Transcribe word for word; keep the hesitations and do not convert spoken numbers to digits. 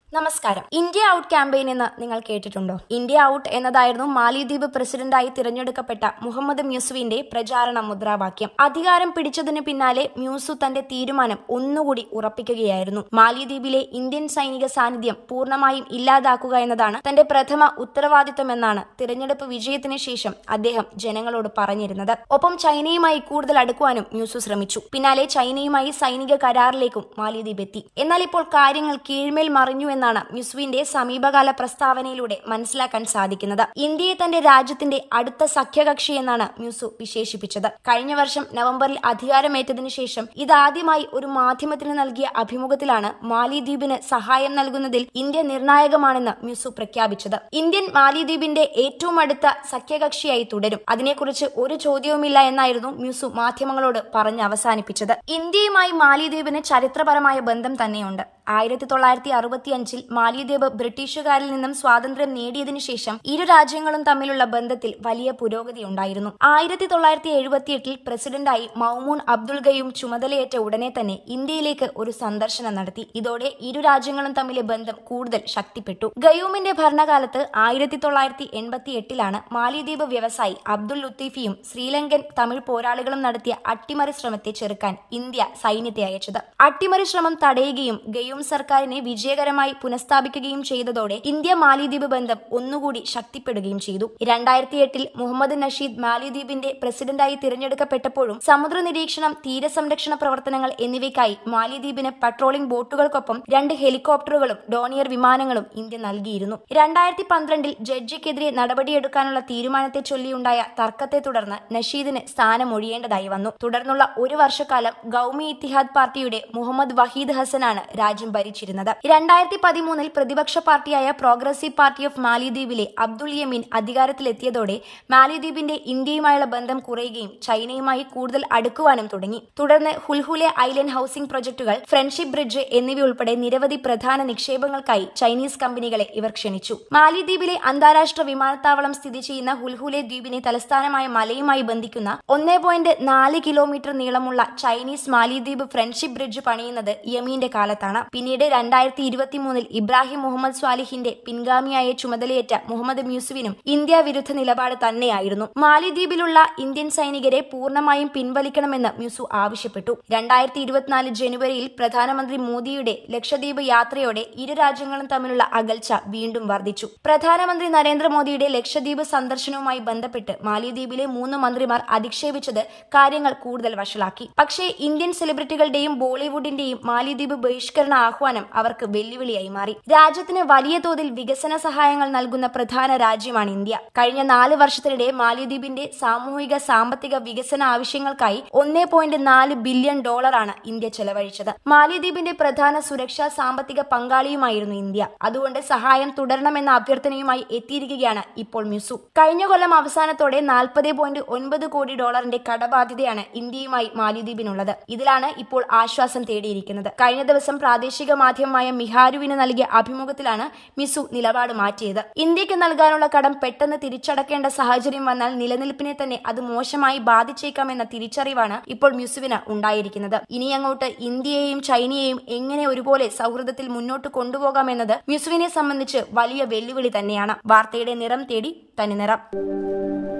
നമസ്കാരം. India out campaign എന്ന് നിങ്ങൾ കേട്ടിട്ടുണ്ടോ? ഇന്ത്യ ഔട്ട് എന്നതായിരുന്നു മാലിദ്വീപ് പ്രസിഡന്റായി തിരഞ്ഞെടുക്കപ്പെട്ട മുഹമ്മദ് മ്യൂസുവിന്റെ പ്രചാരണ മുദ്രാവാക്യം. അധികാരം പിടിച്ചതിന് പിന്നാലെ മ്യൂസു തന്റെ തീരുമാനം ഒന്നുകൂടി ഉറപ്പിക്കുകയായിരുന്നു. മാലിദ്വീപിലെ ഇന്ത്യൻ സൈനിക സാന്നിധ്യം പൂർണ്ണമായും ഇല്ലാതാക്കുക എന്നതാണ് തന്റെ പ്രഥമ ഉത്തരവാദിത്തമെന്നാണ് തിരഞ്ഞെടുപ്പ് വിജയത്തിന് ശേഷം അദ്ദേഹം ജനങ്ങളോട് പറഞ്ഞിരുന്നത്. ഒപ്പം ചൈനയുമായി കൂടുതൽ അടുക്കുവാനും മ്യൂസു ശ്രമിച്ചു. പിന്നാലെ ചൈനയുമായി സൈനിക കരാറിലേക്കും മാലിദ്വീപ് എത്തി. എന്നാൽ ഇപ്പോൾ കാര്യങ്ങൾ കീഴ്മേൽ മറിഞ്ഞു എന്നാണ് മ്യൂസുവിന്റെ സമീപകാല പ്രസ്താവനയിലൂടെ മനസ്സിലാക്കാൻ സാധിക്കുന്നത്. ഇന്ത്യയെ തന്റെ രാജ്യത്തിന്റെ അടുത്ത സഖ്യകക്ഷി എന്നാണ് മ്യൂസു വിശേഷിപ്പിച്ചത്. കഴിഞ്ഞ വർഷം നവംബറിൽ അധികാരമേറ്റതിനു ശേഷം ഇതാദ്യമായി ഒരു മാധ്യമത്തിന് നൽകിയ അഭിമുഖത്തിലാണ് മാലിദ്വീപിന് സഹായം നൽകുന്നതിൽ ഇന്ത്യ നിർണായകമാണെന്ന് മ്യൂസു പ്രഖ്യാപിച്ചത്. ഇന്ത്യൻ മാലിദ്വീപിന്റെ ഏറ്റവും അടുത്ത സഖ്യകക്ഷിയായി തുടരും. അതിനെക്കുറിച്ച് ഒരു ചോദ്യവുമില്ല എന്നായിരുന്നു മ്യൂസു മാധ്യമങ്ങളോട് പറഞ്ഞ് അവസാനിപ്പിച്ചത്. ഇന്ത്യയുമായി മാലിദ്വീപിന് ചരിത്രപരമായ ബന്ധം തന്നെയുണ്ട്. ആയിരത്തി തൊള്ളായിരത്തി അറുപത്തി അഞ്ചിൽ മാലിദ്വീപ് ബ്രിട്ടീഷുകാരിൽ നിന്നും സ്വാതന്ത്ര്യം നേടിയതിനു ശേഷം ഇരു രാജ്യങ്ങളും തമ്മിലുള്ള ബന്ധത്തിൽ വലിയ പുരോഗതി ഉണ്ടായിരുന്നു. ആയിരത്തി തൊള്ളായിരത്തി എഴുപത്തി എട്ടിൽ പ്രസിഡന്റായി മൗമൂൺ അബ്ദുൾ ഗയൂം ചുമതലയേറ്റ ഉടനെ തന്നെ ഇന്ത്യയിലേക്ക് ഒരു സന്ദർശനം നടത്തി. ഇതോടെ ഇരു രാജ്യങ്ങളും തമ്മിലെ ബന്ധം കൂടുതൽ ശക്തിപ്പെട്ടു. ഗയൂമിന്റെ ഭരണകാലത്ത് ആയിരത്തി തൊള്ളായിരത്തി എൺപത്തി എട്ടിലാണ് മാലിദ്വീപ് വ്യവസായി അബ്ദുൾ ലുത്തീഫിയും ശ്രീലങ്കൻ തമിഴ് പോരാളികളും നടത്തിയ അട്ടിമറി ശ്രമത്തെ ചെറുക്കാൻ ഇന്ത്യ സൈന്യത്തെ അയച്ചത്. അട്ടിമറി ശ്രമം തടയുകയും ഗയൂം സർക്കാരിനെ വിജയകരമായി പുനഃസ്ഥാപിക്കുകയും ചെയ്തതോടെ ഇന്ത്യ മാലിദ്വീപ് ബന്ധം ഒന്നുകൂടി ശക്തിപ്പെടുകയും ചെയ്തു. രണ്ടായിരത്തി എട്ടിൽ മുഹമ്മദ് നഷീദ് മാലിദ്വീപിന്റെ പ്രസിഡന്റായി തിരഞ്ഞെടുക്കപ്പെട്ടപ്പോഴും സമുദ്ര നിരീക്ഷണം, തീരസംരക്ഷണ പ്രവർത്തനങ്ങൾ എന്നിവയ്ക്കായി മാലിദ്വീപിന് പട്രോളിംഗ് ബോട്ടുകൾക്കൊപ്പം രണ്ട് ഹെലികോപ്റ്ററുകളും ഡോണിയർ വിമാനങ്ങളും ഇന്ത്യ നൽകിയിരുന്നു. രണ്ടായിരത്തി പന്ത്രണ്ടിൽ ജഡ്ജിക്കെതിരെ നടപടിയെടുക്കാനുള്ള തീരുമാനത്തെ ചൊല്ലിയുണ്ടായ തർക്കത്തെ തുടർന്ന് നഷീദിന് സ്ഥാനമൊഴിയേണ്ടതായി വന്നു. തുടർന്നുള്ള ഒരു വർഷക്കാലം ഗൗമി ഇത്തിഹാദ് പാർട്ടിയുടെ മുഹമ്മദ് വഹീദ് ഹസനാണ് രാജ്യം ഭരിച്ചിരുന്നത്. രണ്ടായിരത്തി പതിമൂന്നിൽ പ്രതിപക്ഷ പാർട്ടിയായ പ്രോഗ്രസീവ് പാർട്ടി ഓഫ് മാലിദ്വീപിലെ അബ്ദുൾ യമീൻ അധികാരത്തിലെത്തിയതോടെ മാലിദ്വീപിന്റെ ഇന്ത്യയുമായുള്ള ബന്ധം കുറയുകയും ചൈനയുമായി കൂടുതൽ അടുക്കുവാനും തുടങ്ങി. തുടർന്ന് ഹുൽഹുലെ ഐലൻഡ് ഹൌസിംഗ് പ്രൊജക്ടുകൾ, ഫ്രണ്ട്ഷിപ്പ് ബ്രിഡ്ജ് എന്നിവയുൾപ്പെടെ നിരവധി പ്രധാന നിക്ഷേപങ്ങൾക്കായി ചൈനീസ് കമ്പനികളെ ഇവർ ക്ഷണിച്ചു. മാലിദ്വീപിലെ അന്താരാഷ്ട്ര വിമാനത്താവളം സ്ഥിതി ചെയ്യുന്ന ഹുൽഹുലെ ദ്വീപിനെ തലസ്ഥാനമായ മലയുമായി ബന്ധിക്കുന്ന ഒന്നേ പോയിന്റ് നാല് കിലോമീറ്റർ നീളമുള്ള ചൈനീസ് മാലിദ്വീപ് ഫ്രണ്ട്ഷിപ്പ് ബ്രിഡ്ജ് പണിയുന്നത് യമീന്റെ കാലത്താണ്. പിന്നീട് രണ്ടായിരത്തി ഇരുപത്തി മൂന്നിൽ ഇബ്രാഹിം മുഹമ്മദ് സ്വാലിഹിന്റെ പിൻഗാമിയായ ചുമതലയേറ്റ മുഹമ്മദ് മ്യൂസുവിനും ഇന്ത്യ വിരുദ്ധ നിലപാട് തന്നെയായിരുന്നു. മാലിദ്വീപിലുള്ള ഇന്ത്യൻ സൈനികരെ പൂർണ്ണമായും പിൻവലിക്കണമെന്ന് മ്യൂസു ആവശ്യപ്പെട്ടു. രണ്ടായിരത്തി ഇരുപത്തിനാല് ജനുവരിയിൽ പ്രധാനമന്ത്രി മോദിയുടെ ലക്ഷദ്വീപ് യാത്രയോടെ ഇരു രാജ്യങ്ങളും തമ്മിലുള്ള അകൽച്ച വീണ്ടും വർദ്ധിച്ചു. പ്രധാനമന്ത്രി നരേന്ദ്രമോദിയുടെ ലക്ഷദ്വീപ് സന്ദർശനവുമായി ബന്ധപ്പെട്ട് മാലിദ്വീപിലെ മൂന്ന് മന്ത്രിമാർ അധിക്ഷേപിച്ചത് കാര്യങ്ങൾ കൂടുതൽ വഷളാക്കി. പക്ഷേ ഇന്ത്യൻ സെലിബ്രിറ്റികളുടെയും ബോളിവുഡിന്റെയും മാലിദ്വീപ് ബഹിഷ്കരണ ആഹ്വാനം അവർക്ക് വെല്ലുവിളിയായി മാറി. രാജ്യത്തിന് വലിയ തോതിൽ വികസന സഹായങ്ങൾ നൽകുന്ന പ്രധാന രാജ്യമാണ് ഇന്ത്യ. കഴിഞ്ഞ നാല് വർഷത്തിനിടെ മാലിദ്വീപിന്റെ സാമൂഹിക സാമ്പത്തിക വികസന ആവശ്യങ്ങൾക്കായി ഒന്നേ പോയിന്റ് നാല് ബില്യൺ ഡോളറാണ് ഇന്ത്യ ചെലവഴിച്ചത്. മാലിദ്വീപിന്റെ പ്രധാന സുരക്ഷാ സാമ്പത്തിക പങ്കാളിയുമായിരുന്നു ഇന്ത്യ. അതുകൊണ്ട് സഹായം തുടരണമെന്ന അഭ്യർത്ഥനയുമായി എത്തിയിരിക്കുകയാണ് ഇപ്പോൾ മ്യൂസു. കഴിഞ്ഞ കൊല്ലം അവസാനത്തോടെ നാൽപ്പത് പോയിന്റ് ഒൻപത് കോടി ഡോളറിന്റെ കടബാധ്യതയാണ് ഇന്ത്യയുമായി മാലിദ്വീപിനുള്ളത്. ഇതിലാണ് ഇപ്പോൾ ആശ്വാസം തേടിയിരിക്കുന്നത്. കഴിഞ്ഞ ദിവസം പ്രാദേശിക മാധ്യമമായ മിഹാരുവിന് നൽകിയ അഭിമുഖത്തിലാണ് മ്യൂസു നിലപാട് മാറ്റിയത്. ഇന്ത്യക്ക് നൽകാനുള്ള കടം പെട്ടെന്ന് തിരിച്ചടക്കേണ്ട സാഹചര്യം വന്നാൽ നിലനിൽപ്പിനെ തന്നെ അത് മോശമായി ബാധിച്ചേക്കാമെന്ന തിരിച്ചറിവാണ് ഇപ്പോൾ മ്യൂസുവിന് ഉണ്ടായിരിക്കുന്നത്. ഇനി അങ്ങോട്ട് ഇന്ത്യയെയും ചൈനയെയും എങ്ങനെ ഒരുപോലെ സൗഹൃദത്തിൽ മുന്നോട്ട് കൊണ്ടുപോകാമെന്നത് മ്യൂസുവിനെ സംബന്ധിച്ച് വലിയ വെല്ലുവിളി തന്നെയാണ്. വാർത്തയുടെ നിറം തേടി തനി നിറം.